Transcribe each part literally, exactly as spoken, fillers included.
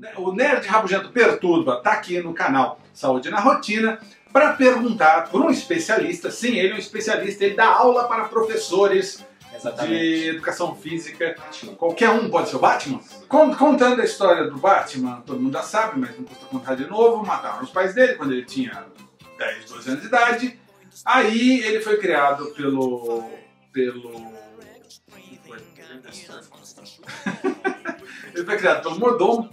o Nerd Rabugento Perturba está aqui no canal Saúde na Rotina para perguntar por um especialista. Sim, ele é um especialista, ele dá aula para professores Exatamente. de educação física. Qualquer um pode ser o Batman. Contando a história do Batman, todo mundo já sabe, mas não custa contar de novo. Mataram os pais dele quando ele tinha dez, doze anos de idade. Aí ele foi criado pelo... pelo... ele foi criado pelo mordomo.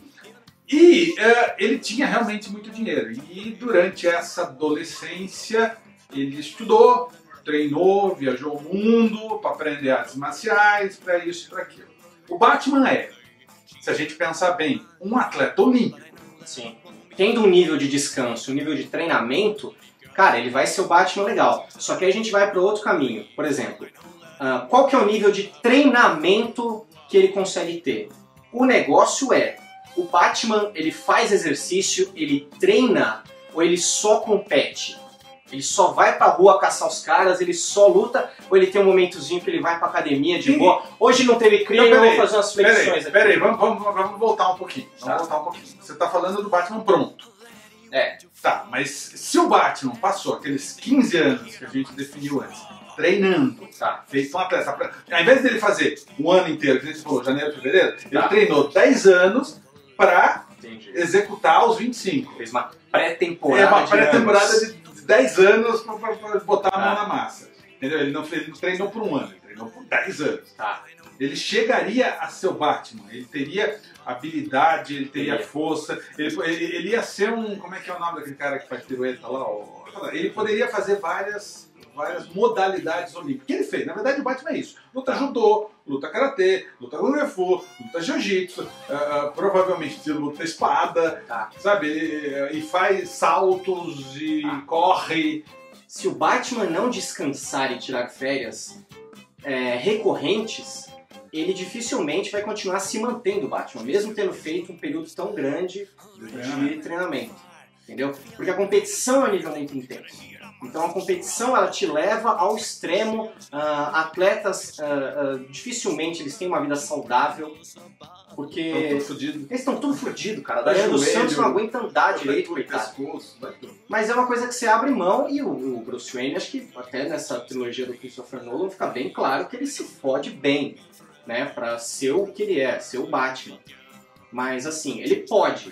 E uh, ele tinha realmente muito dinheiro. E durante essa adolescência ele estudou, treinou, viajou o mundo para aprender artes marciais, para isso e para aquilo. O Batman é, se a gente pensar bem, um atleta olímpico. Sim. Tendo um nível de descanso, um nível de treinamento, cara, ele vai ser o Batman legal. Só que aí a gente vai para outro caminho. Por exemplo, uh, qual que é o nível de treinamento que ele consegue ter? O negócio é, o Batman, ele faz exercício, ele treina ou ele só compete? Ele só vai pra rua caçar os caras, ele só luta, ou ele tem um momentozinho que ele vai pra academia de boa? Hoje não teve crime, então, eu vou fazer umas flexões peraí, aqui. Peraí, vamos, vamos, vamos voltar um pouquinho. Vamos tá. voltar um pouquinho. Você tá falando do Batman pronto. É. Tá, mas se o Batman passou aqueles quinze anos que a gente definiu antes, treinando, tá, feito um atleta, ao invés dele fazer um ano inteiro, que a gente falou, janeiro, fevereiro, tá. ele treinou dez anos pra Entendi. executar os vinte e cinco. Fez uma pré-temporada. É uma pré-temporada de dez anos pra, pra, pra botar a mão tá. na massa. Entendeu? Ele não, ele não treinou por um ano, ele treinou por dez anos. Tá. Ele chegaria a ser o Batman, ele teria habilidade, ele teria ele. força, ele, ele, ele ia ser um... Como é que é o nome daquele cara que faz pirueta lá? Ele poderia fazer várias, várias modalidades olímpicas. O que ele fez? Na verdade, o Batman é isso. Luta tá. judô, luta karatê, luta kung fu, luta jiu-jitsu, uh, provavelmente luta espada, tá. sabe? E, e faz saltos e tá. corre. Se o Batman não descansar e tirar férias é, recorrentes, ele dificilmente vai continuar se mantendo Batman, mesmo tendo feito um período tão grande de treinamento, entendeu? Porque a competição é um nível muito intenso. Então a competição ela te leva ao extremo, uh, atletas uh, uh, dificilmente eles têm uma vida saudável, porque eles estão tudo fodidos, cara. Daí o Santos não aguenta andar direito, coitado. Mas é uma coisa que você abre mão e o, o Bruce Wayne, acho que até nessa trilogia do Christopher Nolan fica bem claro que ele se fode bem, né, pra ser o que ele é, ser o Batman. Mas assim, ele pode,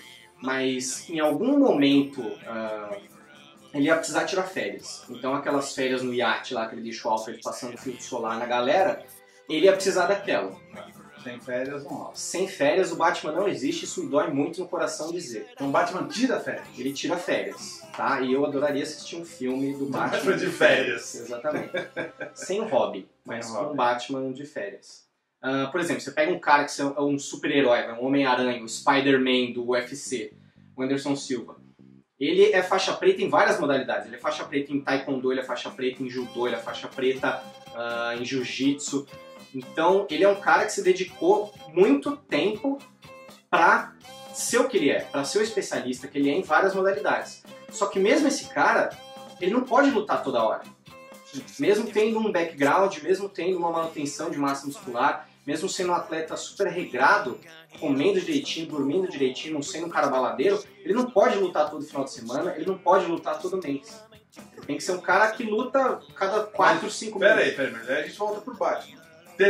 mas em algum momento uh, ele ia precisar tirar férias. Então aquelas férias no iate lá que ele deixou o Alfred passando filtro solar na galera, ele ia precisar daquela. Sem férias não rola. Sem férias o Batman não existe, isso me dói muito no coração dizer. Então o Batman tira férias? Ele tira férias, tá? E eu adoraria assistir um filme do Batman, Batman de férias. Exatamente. Sem hobby, mas com um Batman de férias. Uh, por exemplo, você pega um cara que é um super-herói, um Homem-Aranha, o Spider-Man do U F C, o Anderson Silva. Ele é faixa preta em várias modalidades. Ele é faixa preta em taekwondo, ele é faixa preta em judô, ele é faixa preta uh, em jiu-jitsu. Então, ele é um cara que se dedicou muito tempo pra ser o que ele é, pra ser o especialista que ele é em várias modalidades. Só que mesmo esse cara, ele não pode lutar toda hora. Mesmo tendo um background, mesmo tendo uma manutenção de massa muscular, mesmo sendo um atleta super regrado, comendo direitinho, dormindo direitinho, não sendo um cara baladeiro, ele não pode lutar todo final de semana, ele não pode lutar todo mês. Ele tem que ser um cara que luta cada quatro, cinco meses. Peraí, peraí, mas aí a gente volta pro Batman.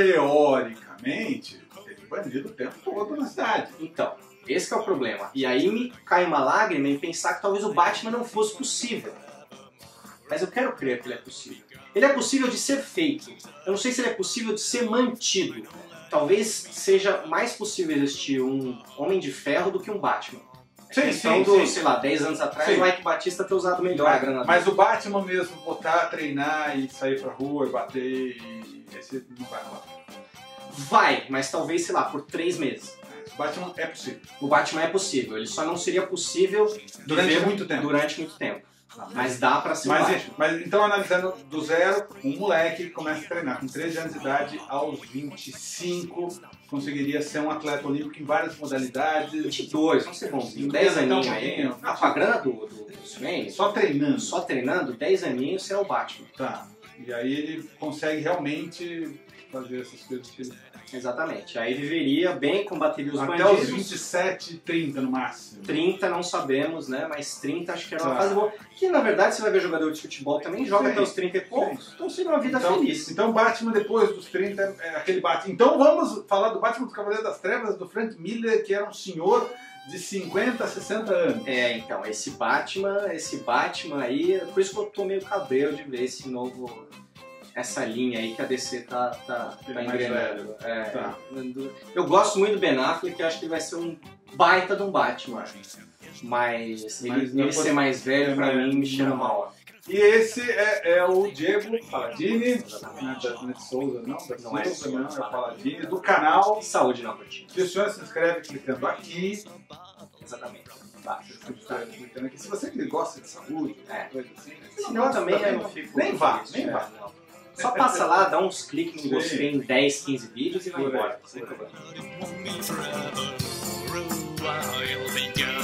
Teoricamente, ele é bandido o tempo todo na cidade. Então, esse que é o problema. E aí me cai uma lágrima em pensar que talvez o Batman não fosse possível. Mas eu quero crer que ele é possível. Ele é possível de ser feito. Eu não sei se ele é possível de ser mantido. Talvez seja mais possível existir um Homem de Ferro do que um Batman. Sim, então, sim, do, sim. sei lá, dez anos atrás, sim. o Mike Batista ter usado melhor a grana. Mas o Batman mesmo, botar, treinar e sair pra rua e bater, e esse não vai rolar. Vai, mas talvez, sei lá, por três meses. O Batman é possível. O Batman é possível, ele só não seria possível durante muito tempo. Durante muito tempo. Não, mas dá pra ser mas, um Batman. Mas então, analisando do zero, um moleque começa a treinar com treze anos de idade, aos vinte e cinco, conseguiria ser um atleta olímpico em várias modalidades. vinte e dois, vamos ser bonzinho. dez aninhos aí. Ah, com a grana do, do, do Swayne, só treinando. Só treinando, dez aninhos você é o Batman. Tá. E aí ele consegue realmente fazer essas coisas que ele faz. Exatamente. Aí viveria bem, combateria os Até bandidos. os vinte e sete, trinta no máximo. trinta não sabemos, né? Mas trinta acho que era uma Tá. fase boa. Que na verdade você vai ver jogador de futebol também, joga Sim. até os trinta e poucos, então seria uma vida Então, feliz. então Batman depois dos trinta é aquele Batman. Então vamos falar do Batman do Cavaleiro das Trevas, do Frank Miller, que era um senhor de cinquenta, sessenta anos. É, então, esse Batman, esse Batman aí, por isso que eu tô meio cabreiro de ver esse novo, essa linha aí que a D C tá, tá, Ele tá é mais engrenando. velho. É, Tá. eu gosto muito do Ben Affleck, eu acho que ele vai ser um baita de um Batman. Mas, ele, Mas não ele pode- ser mais velho, pra é, mim, me cheira não. mal. E esse é, é o Diego Paladini, não é da não é de Souza, não, da Não é de Souza, não, Souza, é o Paladini, do canal. Saúde na rotina. E o senhor se inscreve clicando aqui. Exatamente. Tá. Se inscreve clicando aqui. Se você gosta de saúde, É. coisa assim. Se não, também eu não fico... Nem vá, triste, nem é, vá. não. Só passa lá, dá uns cliques no Sim. gostei em dez, quinze vídeos e vai Por aí, embora. por aí. It won't be forever. For a while, think